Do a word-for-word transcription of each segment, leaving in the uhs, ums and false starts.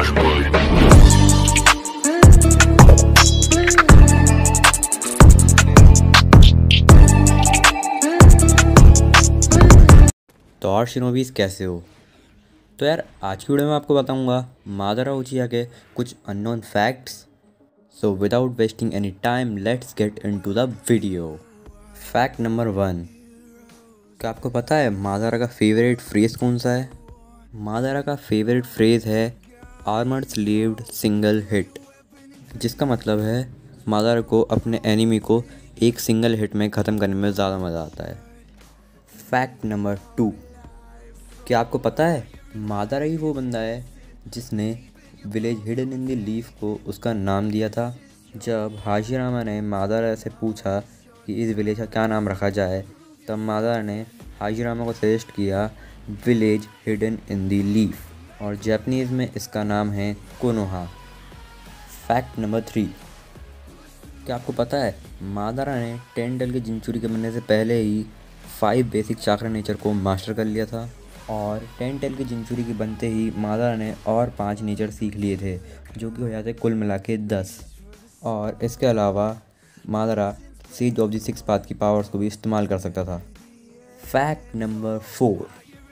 तो और शिनोबीज़ कैसे हो। तो यार आज की वीडियो में आपको बताऊंगा मादारा उचिहा के कुछ unknown facts. So without wasting any time let's get into the video. Fact number one, क्या आपको पता है मादारा का फेवरेट फ्रेज़ कौन सा है? मादारा का फेवरेट फ्रेज़ है आर्मर स्लीव्ड सिंगल हिट, जिसका मतलब है मादारा को अपने एनिमी को एक सिंगल हिट में ख़त्म करने में ज़्यादा मज़ा आता है। फैक्ट नंबर टू, क्या आपको पता है मादारा ही वो बंदा है जिसने village hidden in the leaf को उसका नाम दिया था। जब हाशिरामा ने मादारा से पूछा कि इस विलेज का क्या नाम रखा जाए, तब मादारा ने हाशिरामा को सजेस्ट किया village hidden in the leaf, और जापानीज़ में इसका नाम है कोनोहा। फैक्ट नंबर थ्री, क्या आपको पता है मादारा ने टेन टेल के जिंचुरी के बनने से पहले ही फाइव बेसिक चाक्रा नेचर को मास्टर कर लिया था, और टेन टेल की जिंचुरी के बनते ही मादारा ने और पांच नेचर सीख लिए थे, जो कि हो जाते कुल मिला के दस। और इसके अलावा Madara sage of the six path की पावर्स को भी इस्तेमाल कर सकता था। फैक्ट नंबर फोर,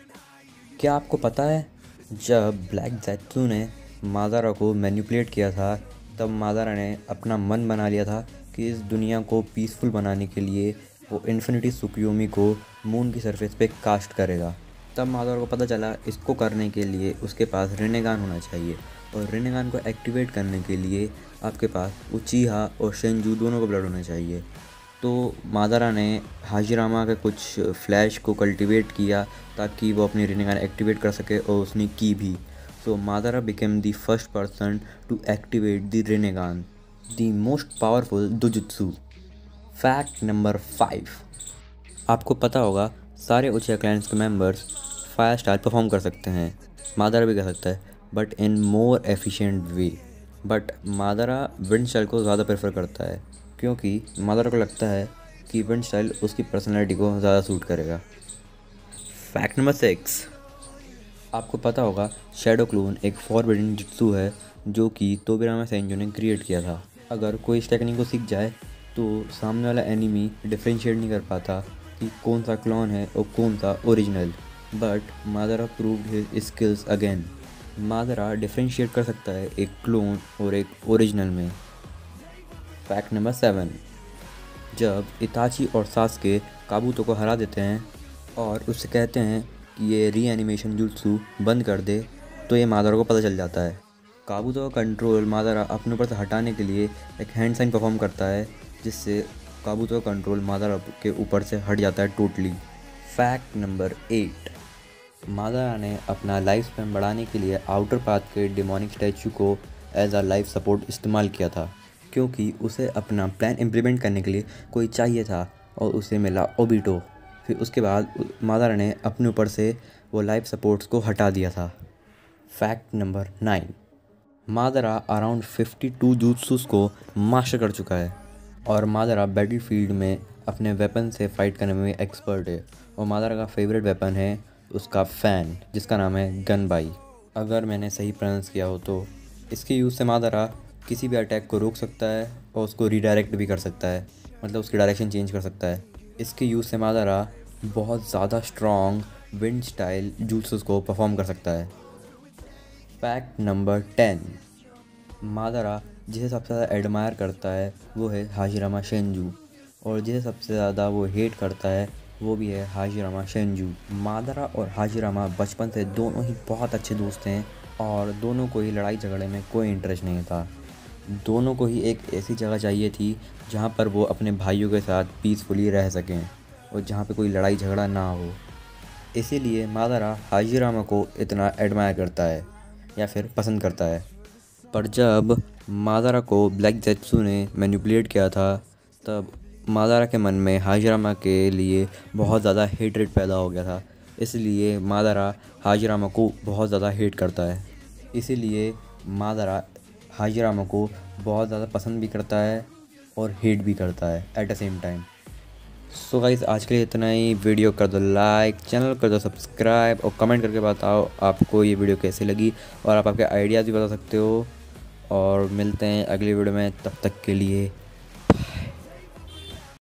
क्या आपको पता है जब ब्लैक ज़ेत्सु ने मादारा को मैनिपुलेट किया था, तब मादारा ने अपना मन बना लिया था कि इस दुनिया को पीसफुल बनाने के लिए वो इन्फिनिटी सुकुयोमी को मून की सरफेस पे कास्ट करेगा। तब मादारा को पता चला इसको करने के लिए उसके पास रिनेगान होना चाहिए, और रिनेगान को एक्टिवेट करने के लिए आपके पास उचिहा और शेंजू दोनों का ब्लड होना चाहिए। तो मादारा ने हाशिरामा के कुछ फ्लैश को कल्टीवेट किया ताकि वो अपनी रिनेगान एक्टिवेट कर सके, और उसने की भी। So Madara became the first person to activate the Rinnegan, the most powerful dojutsu. Fact number five, आपको पता होगा सारे उचिहा क्लैन्स के मेंबर्स फायर स्टाइल परफॉर्म कर सकते हैं, मादारा भी कर सकता है, but in more efficient way. But Madara wind style को ज़्यादा प्रेफर करता है, क्योंकि मादारा को लगता है कि विंड स्टाइल उसकी पर्सनैलिटी को ज़्यादा सूट करेगा। फैक्ट नंबर सिक्स, आपको पता होगा शैडो क्लोन एक फॉरबिडन जुत्सु है जो कि तोबिरामा सेंजो ने क्रिएट किया था। अगर कोई इस टेक्निक को सीख जाए तो सामने वाला एनिमी डिफ्रेंशिएट नहीं कर पाता कि कौन सा क्लोन है और कौन सा original. But Madara proved his skills again. Madara differentiate कर सकता है एक क्लोन और एक ओरिजिनल में। फैक्ट नंबर सेवन, जब इताची और सास्के काबूतो को हरा देते हैं और उससे कहते हैं कि ये री एनिमेशन जुत्सु बंद कर दे, तो ये मादारा को पता चल जाता है। काबूतो का कंट्रोल मादारा अपने ऊपर से हटाने के लिए एक हैंड साइन परफॉर्म करता है, जिससे काबूतो का कंट्रोल मादारा के ऊपर से हट जाता है totally. Fact number eight, Madara ने अपना लाइफ स्पैन बढ़ाने के लिए आउटर पाथ के डिमोनिक स्टैचू को एज अ लाइफ सपोर्ट इस्तेमाल किया था, क्योंकि उसे अपना प्लान इम्प्लीमेंट करने के लिए कोई चाहिए था, और उसे मिला ओबिटो। फिर उसके बाद मादारा ने अपने ऊपर से वो लाइफ सपोर्ट्स को हटा दिया था। Fact number nine, Madara around fifty two jutsus को मास्टर कर चुका है, और मादारा बैटलफील्ड में अपने वेपन से फाइट करने में एक्सपर्ट है, और मादारा का फेवरेट वेपन है उसका फ़ैन, जिसका नाम है गनबाई। अगर मैंने सही प्रोनाउंस किया हो तो इसके यूज़ से मादारा किसी भी अटैक को रोक सकता है और उसको रीडायरेक्ट भी कर सकता है, मतलब उसकी डायरेक्शन चेंज कर सकता है। इसके यूज़ से मादारा बहुत ज़्यादा स्ट्रॉन्ग विंड स्टाइल jutsus को परफॉर्म कर सकता है। फैक्ट नंबर टेन, मादारा जिसे सबसे ज़्यादा एडमायर करता है वो है हाशिरामा शेंजू, और जिसे सबसे ज़्यादा वो हेट करता है वो भी है हाशिरामा शेंजू। मादारा और हाशिरामा बचपन से दोनों ही बहुत अच्छे दोस्त हैं, और दोनों को ही लड़ाई झगड़े में कोई इंटरेस्ट नहीं था। दोनों को ही एक ऐसी जगह चाहिए थी जहाँ पर वो अपने भाइयों के साथ पीसफुली रह सकें, और जहाँ पे कोई लड़ाई झगड़ा ना हो। इसीलिए मादारा हाशिरामा को इतना एडमायर करता है या फिर पसंद करता है। पर जब मादारा को ब्लैक ज़ेत्सु ने मैनिपुलेट किया था, तब मादारा के मन में हाशिरामा के लिए बहुत ज़्यादा हेटरेट पैदा हो गया था। इसलिए मादारा हाशिरामा को बहुत ज़्यादा हेट करता है। इसीलिए मादारा हाशिरामा को बहुत ज़्यादा पसंद भी करता है और हेट भी करता है at the same time. So guys आज के लिए इतना ही। वीडियो कर दो लाइक, चैनल कर दो सब्सक्राइब और कमेंट करके बताओ आपको ये वीडियो कैसी लगी और आप आपके आइडियाज़ भी बता सकते हो। और मिलते हैं अगली वीडियो में, तब तक के लिए